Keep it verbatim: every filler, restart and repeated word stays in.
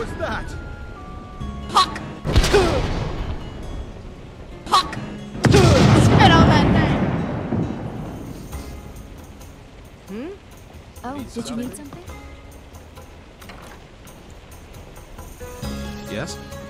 was that? Puck! Puck! Spit on that name! Hmm? Oh, did you need something? Yes?